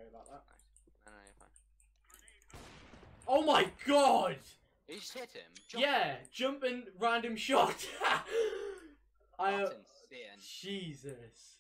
Sorry about that. No, you're fine. Oh my god! You just hit him. Yeah, jumping random shot. That's insane. Jesus.